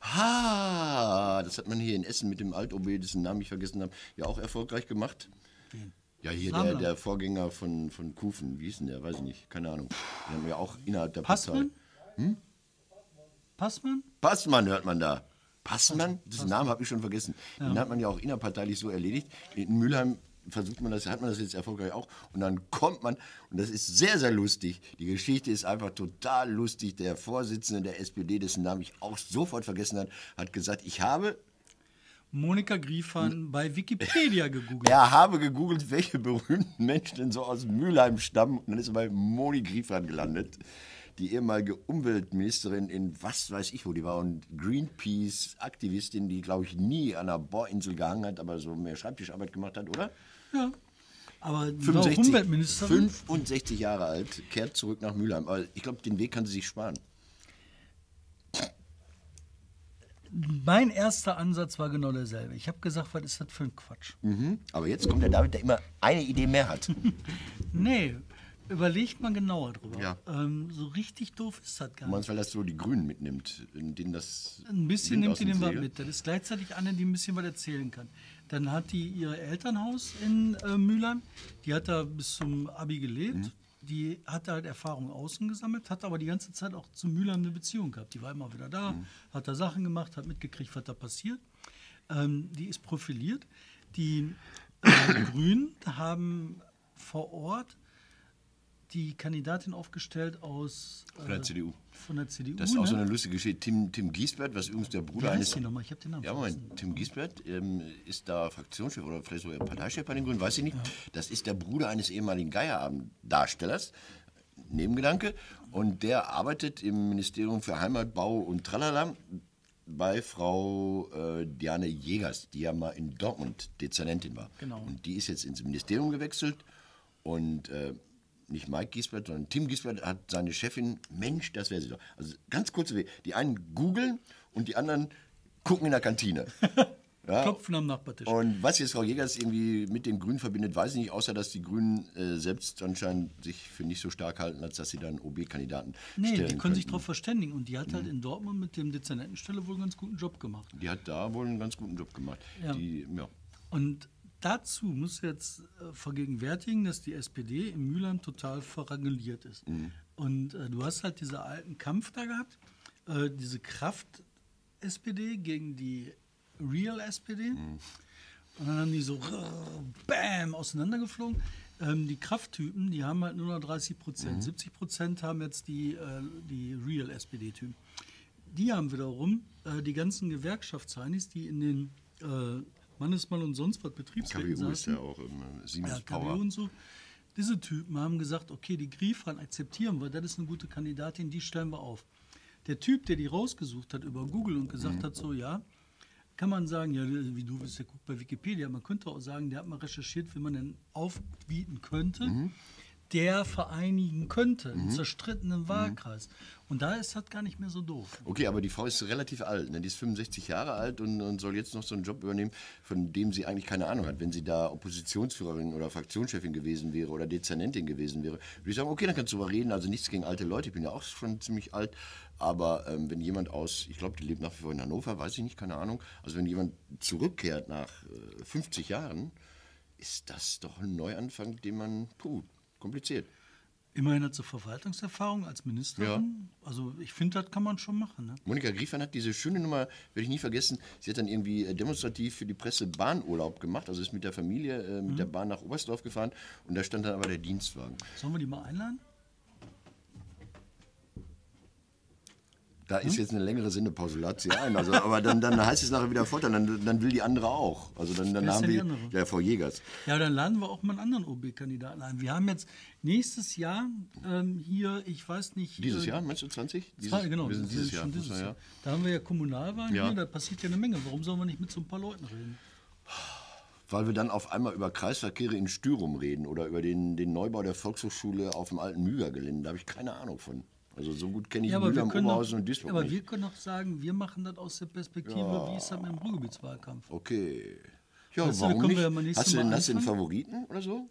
ha, das hat man hier in Essen mit dem Alt-O B, dessen Namen ich vergessen habe, ja auch erfolgreich gemacht. Wen? Ja, hier der, der Vorgänger von, von Kufen, wie hieß denn der? Weiß ich nicht, keine Ahnung. Den haben wir auch innerhalb der Passmann? Partei. Hm? Passmann? Passmann hört man da. Passmann? Diesen Namen habe ich schon vergessen. Ja. Den hat man ja auch innerparteilich so erledigt. In Mülheim versucht man das, hat man das jetzt erfolgreich auch. Und dann kommt man, und das ist sehr, sehr lustig. Die Geschichte ist einfach total lustig. Der Vorsitzende der S P D, dessen Namen ich auch sofort vergessen habe, hat gesagt, ich habe... Monika Griefahn bei Wikipedia gegoogelt. Er habe gegoogelt, welche berühmten Menschen denn so aus Mülheim stammen. Und dann ist er bei Moni Griefahn gelandet. Die ehemalige Umweltministerin in was weiß ich wo die war und Greenpeace-Aktivistin, die, glaube ich, nie an einer Bohrinsel gehangen hat, aber so mehr Schreibtischarbeit gemacht hat, oder? Ja. Aber die war fünfundsechzig, Umweltministerin. fünfundsechzig Jahre alt, kehrt zurück nach Mülheim. Aber ich glaube, den Weg kann sie sich sparen. Mein erster Ansatz war genau derselbe. Ich habe gesagt, was ist das für ein Quatsch? Mhm. Aber jetzt kommt der David, der immer eine Idee mehr hat. Nee, überlegt man genauer drüber. Ja. Ähm, so richtig doof ist das gar Du nicht. meinst, weil das so die Grünen mitnimmt, in denen das Ein bisschen Wind nimmt aus die dem den was Segel? mit. Das ist gleichzeitig eine, die ein bisschen was erzählen kann. Dann hat die ihr Elternhaus in äh, Mülheim. Die hat da bis zum Abi gelebt. Mhm. Die hat halt Erfahrung außen gesammelt, hat aber die ganze Zeit auch zu Mülheim eine Beziehung gehabt. Die war immer wieder da, Mhm. hat da Sachen gemacht, hat mitgekriegt, was da passiert. Ähm, die ist profiliert. Die äh, Grünen haben vor Ort die Kandidatin aufgestellt aus äh, Von der C D U. Von der C D U. Das ist auch so ne? eine lustige Geschichte. Tim, Tim Giesbert, was übrigens der Wie Bruder heißt eines... die nochmal? Ich habe den Namen Ja, vergessen. Moment, Tim Giesbert ähm, ist da Fraktionschef oder vielleicht sogar Parteichef bei den Grünen, weiß ich nicht. Das ist der Bruder eines ehemaligen Geierabend-Darstellers, Nebengedanke. Und der arbeitet im Ministerium für Heimatbau und Tralala bei Frau äh, Diane Jägers, die ja mal in Dortmund Dezernentin war. Genau. Und die ist jetzt ins Ministerium gewechselt und... Äh, nicht Mike Giesbert, sondern Tim Giesbert hat seine Chefin, Mensch, das wäre sie doch. Also ganz kurz, die einen googeln und die anderen gucken in der Kantine. Ja? Klopfen am Nachbartisch. Und was jetzt Frau Jägers irgendwie mit den Grünen verbindet, weiß ich nicht, außer dass die Grünen äh, selbst anscheinend sich für nicht so stark halten, als dass sie dann O B-Kandidaten Nee, stellen die können sich könnten. darauf verständigen. Und die hat halt in Dortmund mit dem Dezernentenstelle wohl einen ganz guten Job gemacht. Die hat da wohl einen ganz guten Job gemacht. Ja. Die, ja. Und dazu muss jetzt äh, vergegenwärtigen, dass die S P D in Mülheim total verranguliert ist. Mhm. Und äh, du hast halt diesen alten Kampf da gehabt, äh, diese Kraft-S P D gegen die Real-S P D. Mhm. Und dann haben die so bam auseinandergeflogen. Ähm, die Krafttypen, die haben halt nur noch dreißig Prozent. Mhm. siebzig Prozent haben jetzt die, äh, die Real-S P D-Typen. Die haben wiederum äh, die ganzen Gewerkschaftsheinis, die in den äh, Mannesmann und sonst was K W Betriebsräten U ist saßen. ja auch im Siemens Ja, K W U Power. und so. Diese Typen haben gesagt, okay, die Griefahn akzeptieren wir, das ist eine gute Kandidatin, die stellen wir auf. Der Typ, der die rausgesucht hat über Google und gesagt Mhm. hat, so ja, kann man sagen, ja, wie du bist ja guckt bei Wikipedia, man könnte auch sagen, der hat mal recherchiert, wie man denn aufbieten könnte, Mhm. der vereinigen könnte, einen zerstrittenen Wahlkreis. Und da ist das gar nicht mehr so doof. Okay, aber die Frau ist relativ alt. Ne? Die ist fünfundsechzig Jahre alt und, und soll jetzt noch so einen Job übernehmen, von dem sie eigentlich keine Ahnung hat. Wenn sie da Oppositionsführerin oder Fraktionschefin gewesen wäre oder Dezernentin gewesen wäre, würde ich sagen, okay, dann kannst du mal reden. Also nichts gegen alte Leute, ich bin ja auch schon ziemlich alt. Aber ähm, wenn jemand aus, ich glaube, die lebt nach wie vor in Hannover, weiß ich nicht, keine Ahnung. Also wenn jemand zurückkehrt nach äh, fünfzig Jahren, ist das doch ein Neuanfang, den man, puh, kompliziert. Immerhin hat sie Verwaltungserfahrung als Ministerin. Ja. Also ich finde, das kann man schon machen. Ne? Monika Griefern hat diese schöne Nummer, werde ich nie vergessen, sie hat dann irgendwie demonstrativ für die Presse Bahnurlaub gemacht, also ist mit der Familie äh, mit mhm. der Bahn nach Oberstdorf gefahren und da stand dann aber der Dienstwagen. Sollen wir die mal einladen? Da ist jetzt eine längere Sendepause, lad sie ein. Also, aber dann, dann heißt es nachher wieder fort, dann, dann will die andere auch. Also dann, dann haben wir ja Frau Jägers. Ja, dann laden wir auch mal einen anderen O B-Kandidaten ein. Wir haben jetzt nächstes Jahr ähm, hier, ich weiß nicht. Dieses äh, Jahr, meinst du zwanzig? Dieses, zwei, genau, wir sind dieses, dieses Jahr. Dieses Jahr. Jahr. Da haben wir ja Kommunalwahlen ja. hier, da passiert ja eine Menge. Warum sollen wir nicht mit so ein paar Leuten reden? Weil wir dann auf einmal über Kreisverkehre in Styrum reden oder über den, den Neubau der Volkshochschule auf dem alten Müger-Gelände. Da habe ich keine Ahnung von. Also so gut kenne ich ja, Müller, Oberhausen und Duisburg aber nicht. wir können doch sagen, wir machen das aus der Perspektive, ja. wie ist das mit dem Ruhrgebietswahlkampf? Okay. Ja, weißt warum du, nicht? Ja hast du denn das in Favoriten oder so?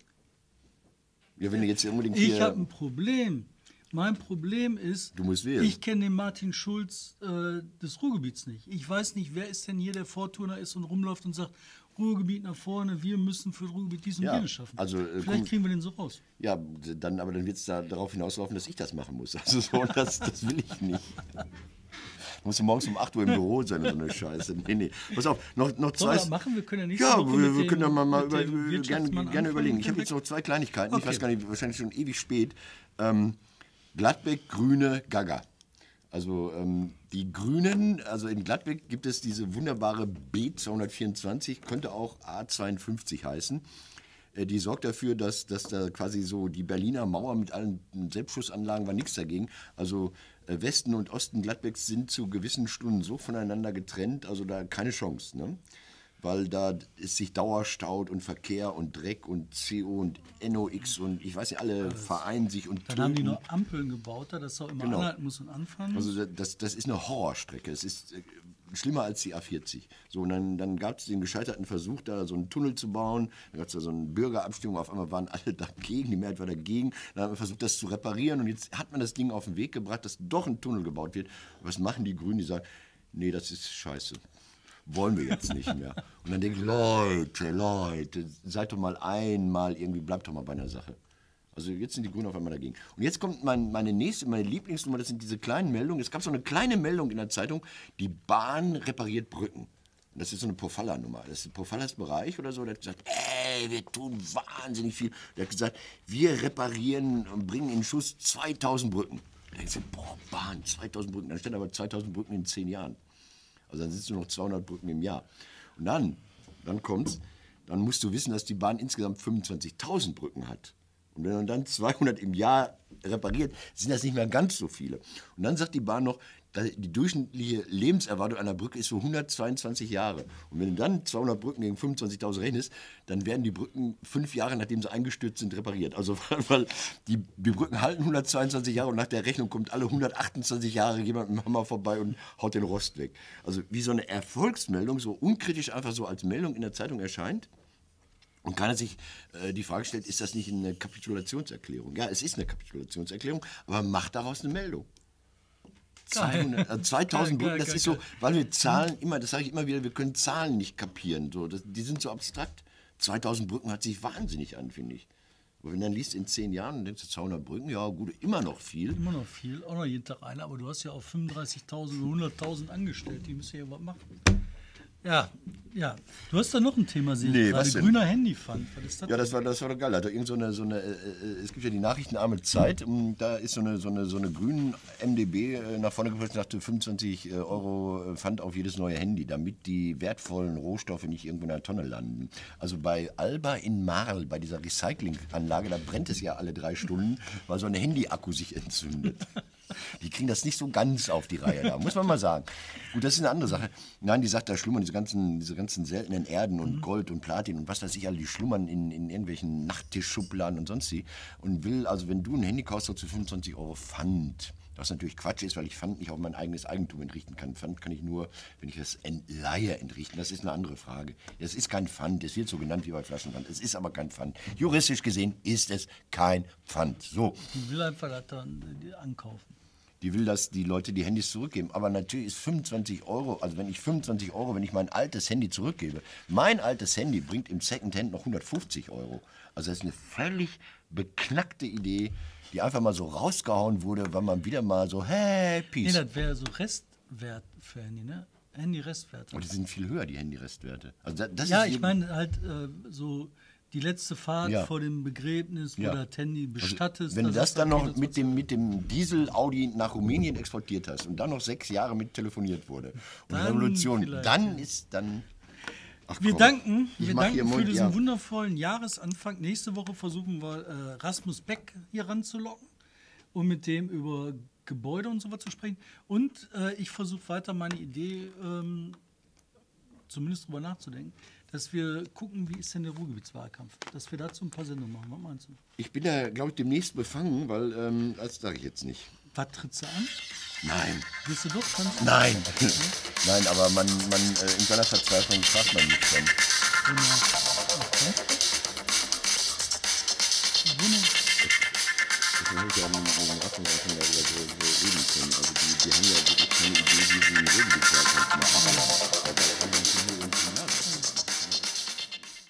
Ja, wenn du jetzt unbedingt ich hier... habe ein Problem. Mein Problem ist, du musst wählen. Ich kenne den Martin Schulz äh, des Ruhrgebiets nicht. Ich weiß nicht, wer ist denn hier, der Vorturner ist und rumläuft und sagt, Ruhrgebiet nach vorne, wir müssen für Ruhrgebiet dies und ja, jenes schaffen. Also, äh, Vielleicht komm, kriegen wir den so raus. Ja, dann, aber dann wird es da darauf hinauslaufen, dass ich das machen muss. Also so, das, das will ich nicht. Musst du morgens um acht Uhr im Büro sein oder so eine Scheiße. Nee, nee. Pass auf, noch, noch zwei... Wir machen? Wir können ja nicht ja, so wir, wir den, können ja mal, mal über, gerne, gerne überlegen. Ich habe jetzt noch zwei Kleinigkeiten. Okay. Ich weiß gar nicht, wahrscheinlich schon ewig spät. Ähm, Gladbeck, Grüne, Gaga. Also ähm, die Grünen, also in Gladbeck gibt es diese wunderbare B zweihundertvierundzwanzig, könnte auch A zweiundfünfzig heißen. Äh, die sorgt dafür, dass, dass da quasi so die Berliner Mauer mit allen Selbstschussanlagen war nichts dagegen. Also äh, Westen und Osten Gladbecks sind zu gewissen Stunden so voneinander getrennt, also da keine Chance, ne? Weil da ist sich Dauerstaut und Verkehr und Dreck und C O und N O X und ich weiß nicht, alle das vereinen sich und Dann töten. haben die noch Ampeln gebaut, da das auch immer genau. anhalten muss und anfahren muss. Also das, das ist eine Horrorstrecke. Es ist äh, schlimmer als die A vierzig. So, und dann, dann gab es den gescheiterten Versuch, da so einen Tunnel zu bauen. Dann gab es da so eine Bürgerabstimmung. Auf einmal waren alle dagegen, die Mehrheit war dagegen. Dann haben wir versucht, das zu reparieren. Und jetzt hat man das Ding auf den Weg gebracht, dass doch ein Tunnel gebaut wird. Was machen die Grünen? Die sagen, nee, das ist scheiße. Wollen wir jetzt nicht mehr. Und dann denke ich, Leute, Leute, seid doch mal einmal irgendwie, bleibt doch mal bei einer Sache. Also jetzt sind die Grünen auf einmal dagegen. Und jetzt kommt mein, meine nächste, meine Lieblingsnummer, das sind diese kleinen Meldungen. Es gab so eine kleine Meldung in der Zeitung, die Bahn repariert Brücken. Und das ist so eine Pofalla-Nummer. Das ist Pofallas Bereich oder so. Der hat gesagt, ey, wir tun wahnsinnig viel. Der hat gesagt, wir reparieren und bringen in Schuss zweitausend Brücken. Da denkst du, boah, Bahn, zweitausend Brücken. Dann stehen aber zweitausend Brücken in zehn Jahren. Also dann sitzt du noch zweihundert Brücken im Jahr. Und dann, dann kommt's, dann musst du wissen, dass die Bahn insgesamt fünfundzwanzigtausend Brücken hat. Und wenn man dann zweihundert im Jahr repariert, sind das nicht mehr ganz so viele. Und dann sagt die Bahn noch, die durchschnittliche Lebenserwartung einer Brücke ist so hundertzweiundzwanzig Jahre. Und wenn du dann zweihundert Brücken gegen fünfundzwanzigtausend rechnest, dann werden die Brücken fünf Jahre, nachdem sie eingestürzt sind, repariert. Also weil die, die Brücken halten hundertzweiundzwanzig Jahre und nach der Rechnung kommt alle hundertachtundzwanzig Jahre jemand mit dem Hammer vorbei und haut den Rost weg. Also wie so eine Erfolgsmeldung, so unkritisch einfach so als Meldung in der Zeitung erscheint. Und keiner sich äh, die Frage stellt, ist das nicht eine Kapitulationserklärung? Ja, es ist eine Kapitulationserklärung, aber macht daraus eine Meldung. zweihundert, also zweitausend Brücken, das ist so, weil wir Zahlen immer, das sage ich immer wieder, wir können Zahlen nicht kapieren. So, das, die sind so abstrakt. zweitausend Brücken hört sich wahnsinnig an, finde ich. Aber wenn du dann liest in zehn Jahren und denkst du zweihundert Brücken, ja gut, immer noch viel. Immer noch viel, auch noch jeden Tag eine, aber du hast ja auch fünfunddreißigtausend oder hunderttausend angestellt, die müssen ja was machen. Ja, ja. Du hast da noch ein Thema, sehe ich nee, gerade. was denn? Grüner Handyfund. Was ist das? Ja, das war, das war doch geil. Also irgend so eine, so eine, äh, es gibt ja die nachrichtenarme Zeit. Und da ist so eine, so eine, so eine grünen M D B äh, nach vorne gepresst und sagte fünfundzwanzig Euro Pfand auf jedes neue Handy, damit die wertvollen Rohstoffe nicht irgendwo in der Tonne landen. Also bei Alba in Marl, bei dieser Recyclinganlage, da brennt es ja alle drei Stunden, weil so ein Handy-Akku sich entzündet. Die kriegen das nicht so ganz auf die Reihe, da muss man mal sagen. Gut, das ist eine andere Sache. Nein, die sagt, da schlummern diese ganzen, diese ganzen seltenen Erden und mhm. Gold und Platin und was weiß ich alle, die schlummern in, in irgendwelchen Nachttischschubladen und sonst wie. Und will, also wenn du ein Handy kaufst, so zu fünfundzwanzig Euro Pfand. Was natürlich Quatsch ist, weil ich Pfand nicht auf mein eigenes Eigentum entrichten kann. Pfand kann ich nur, wenn ich das entleihe, entrichten. Das ist eine andere Frage. Es ist kein Pfand, es wird so genannt wie bei Flaschenpfand. Es ist aber kein Pfand. Juristisch gesehen ist es kein Pfand. So. Ich will einfach das dann ankaufen. Die will, dass die Leute die Handys zurückgeben. Aber natürlich ist fünfundzwanzig Euro, also wenn ich fünfundzwanzig Euro, wenn ich mein altes Handy zurückgebe, mein altes Handy bringt im Secondhand noch hundertfufzig Euro. Also das ist eine völlig beknackte Idee, die einfach mal so rausgehauen wurde, weil man wieder mal so, hey, peace. Nee, das wäre so Restwert für Handy, ne? Handy-Restwert. Aber die sind viel höher, die Handy-Restwerte. Also das, das Ja, ist ich meine halt äh, so die letzte Fahrt Ja. vor dem Begräbnis, wo Ja. das Handy bestattet. Wenn du das ist dann noch okay, mit dem, mit dem Diesel-Audi nach Rumänien exportiert hast und dann noch sechs Jahre mit telefoniert wurde und Dann Revolution, vielleicht, dann ja. ist dann... Ach, Wir komm. danken, Ich wir mach danken hier für Mund, diesen ja. wundervollen Jahresanfang. Nächste Woche versuchen wir äh, Rasmus Beck hier ranzulocken, um mit dem über Gebäude und so was zu sprechen. Und äh, ich versuche weiter meine Idee, ähm, zumindest drüber nachzudenken, dass wir gucken, wie ist denn der Ruhrgebietswahlkampf, dass wir dazu ein paar Sendungen machen. Was meinst du? Ich bin da, glaube ich, demnächst befangen, weil, ähm, das sage ich jetzt nicht. Was trittst du an? Nein. Gehst du doch? Kannst du? Nein. Nein, aber man, man äh, in seiner Verzweiflung fragt man nicht dann. Genau. Okay. Wunder- Das habe ich ja am Rassenwaffen darüber so, so reden können. Also die, die haben ja wirklich keine Idee, wie sie einen Regelbetrag machen. Aber da kann man nicht nur irgendwie